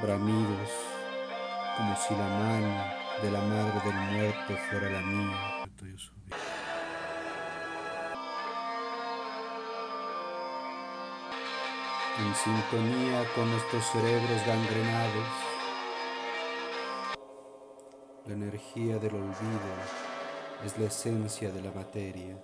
bramidos, como si la mano de la madre del muerto fuera la mía. En sintonía con nuestros cerebros gangrenados, la energía del olvido es la esencia de la materia.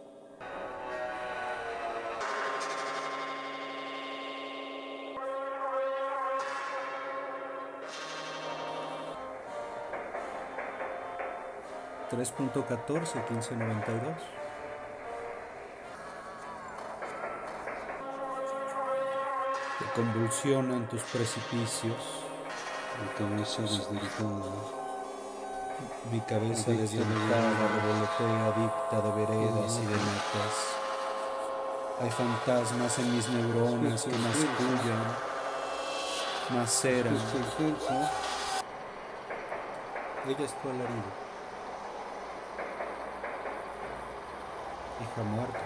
(3.14.1592) Te convulsionan tus precipicios, mi cabeza desdibujada, mi cabeza desdibujada revolotea adicta de veredas y de metas. Hay fantasmas en mis neuronas que mascullan, maceran. Ella es tu alarido, hija muerta.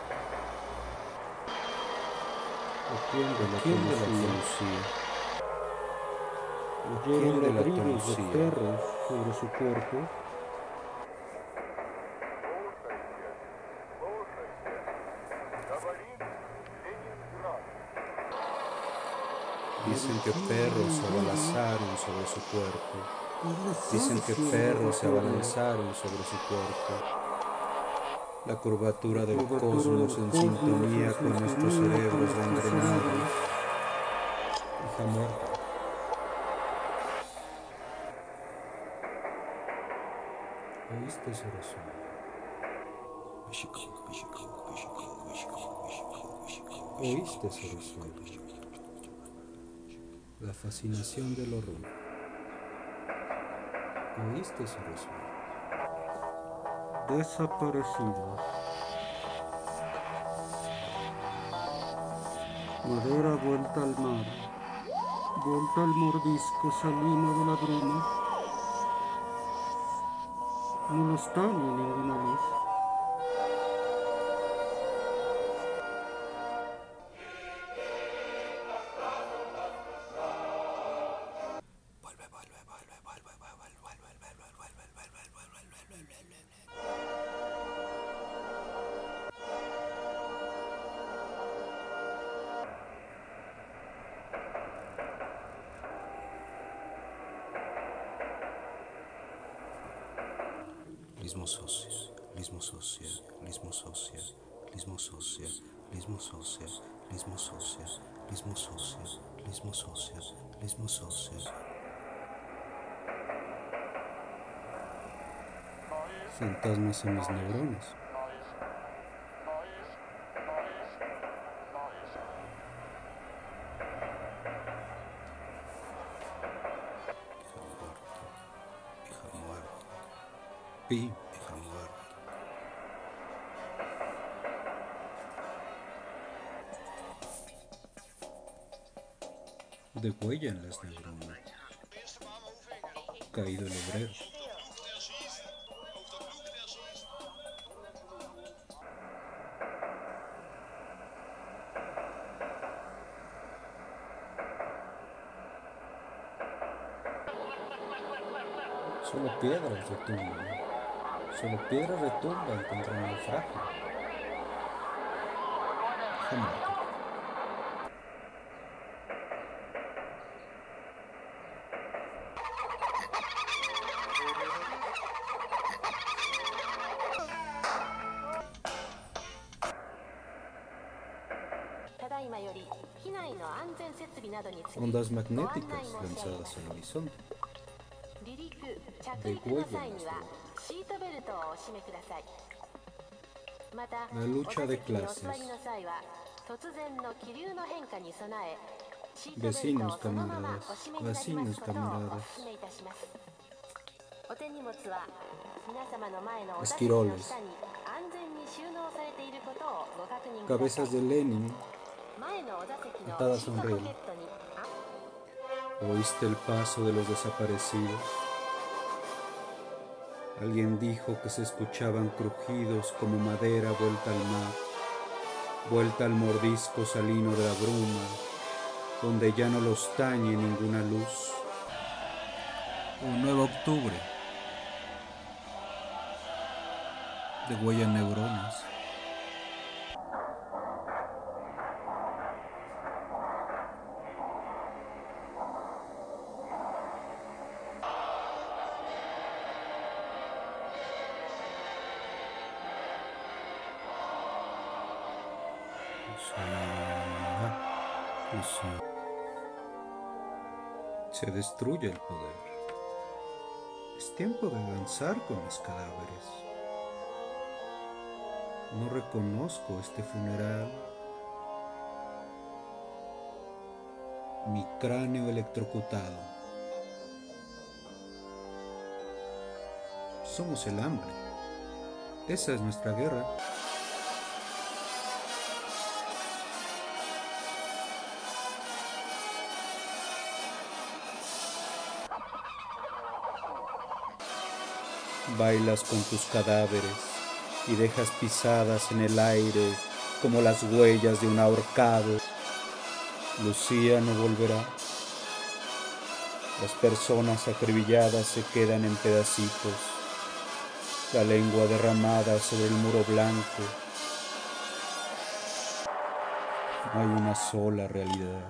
¿O quién de la conocía? ¿Quién de la conocía? Perros sobre su cuerpo. Dicen que perros se abalanzaron sobre su cuerpo. Dicen que perros se abalanzaron sobre su cuerpo. La curvatura del cosmos en sintonía con nuestros cerebros gangrenados. Hija muerta. ¿Oíste ese resumen? ¿Oíste ese resumen? La fascinación del horror. ¿Oíste ese resumen? Desaparecidos. Madera vuelta al mar, vuelta al mordisco salino de la bruma. No nos daña ninguna luz. Lismososia, lismososia, lismososia, lismososia, lismososia, lismososia, lismososia, lismososia, lismososia. Fantasmas en mis neuronas. Hija muerta. Pi, hija muerta. De huella en las neuronas. Caído el obrero. Solo piedras retumban. Solo piedras retumban contra el naufragio. Hija muerta. Ondas magnéticas lanzadas al horizonte. De huella en las neuronas. La lucha de clases. Vecinos camaradas, vecinos camaradas. Esquiroles. Cabezas de Lenin atadas a un riel. ¿Oíste el paso de los desaparecidos? Alguien dijo que se escuchaban crujidos como madera vuelta al mar, vuelta al mordisco salino de la bruma, donde ya no los tañe ninguna luz. Un nuevo octubre de huella neuronas. Se destruye el poder. Es tiempo de danzar con mis cadáveres. No reconozco este funeral. Mi cráneo electrocutado. Somos el hambre. Esa es nuestra guerra. Bailas con tus cadáveres y dejas pisadas en el aire como las huellas de un ahorcado. Lucía no volverá. Las personas acribilladas se quedan en pedacitos, la lengua derramada sobre el muro blanco. No hay una sola realidad.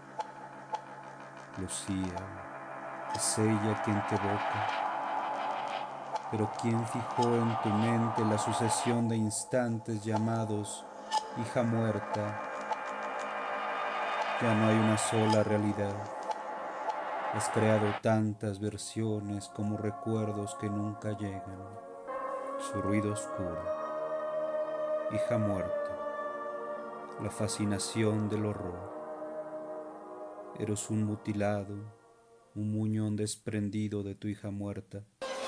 Lucía, es ella quien te evoca. Pero ¿quién fijó en tu mente la sucesión de instantes llamados hija muerta? Ya no hay una sola realidad. Has creado tantas versiones como recuerdos que nunca llegan. Su ruido oscuro. Hija muerta. La fascinación del horror. Eres un mutilado, un muñón desprendido de tu hija muerta.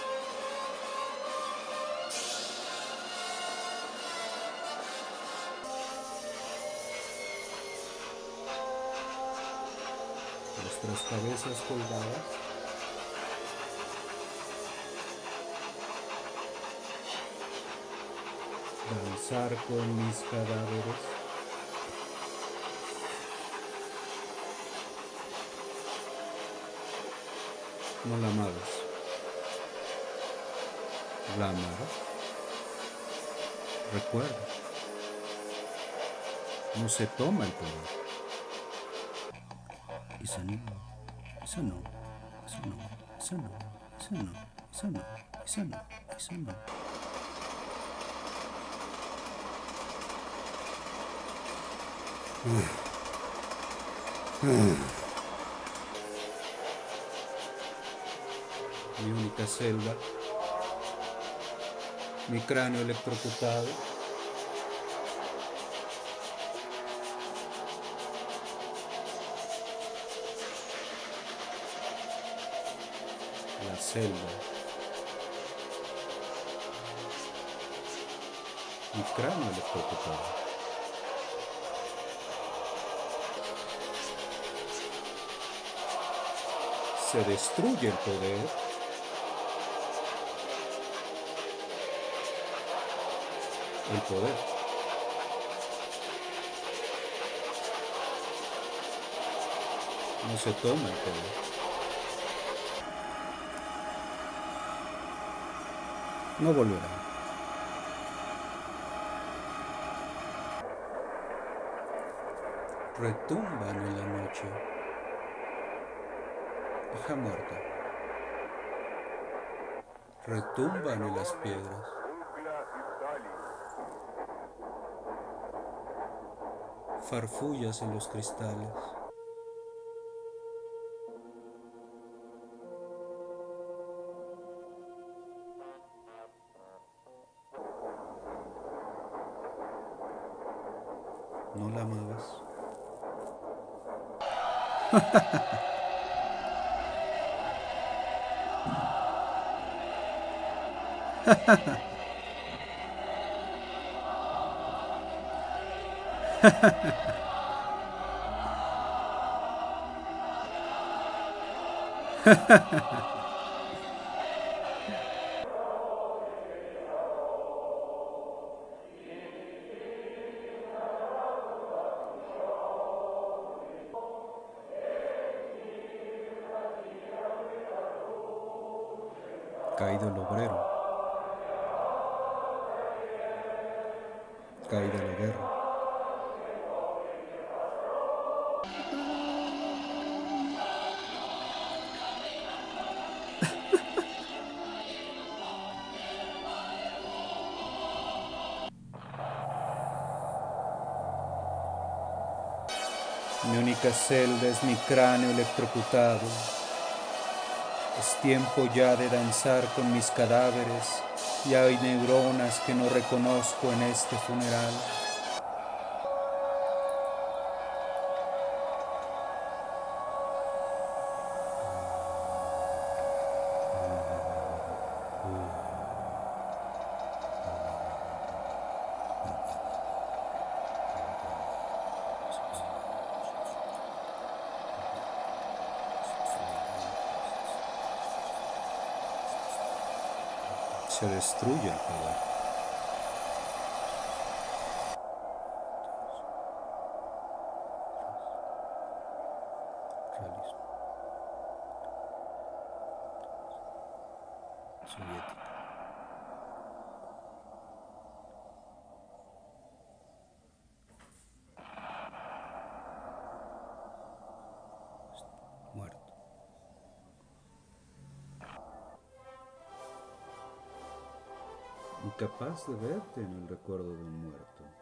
Nuestras cabezas colgadas, danzar con mis cadáveres, no la amabas, la amabas, recuerda, no se toma el poder. Eso no, eso no, eso no, eso no, eso no, eso no, eso no, eso no. Mi única celda, mi cráneo electrocutado, la celda, mi cráneo electrocutado. Se destruye el poder. El poder. No se toma el poder. No volverá. Retumban en la noche. Hija muerta. Retumban en las piedras. Farfullas en los cristales. ¿No la amabas? caído el obrero, caída la guerra. Mi única celda es mi cráneo electrocutado. Es tiempo ya de danzar con mis cadáveres y hay neuronas que no reconozco en este funeral. Se destruye el poder. Realismo. Soviético. Muerto. Incapaz de verte en el recuerdo de un muerto.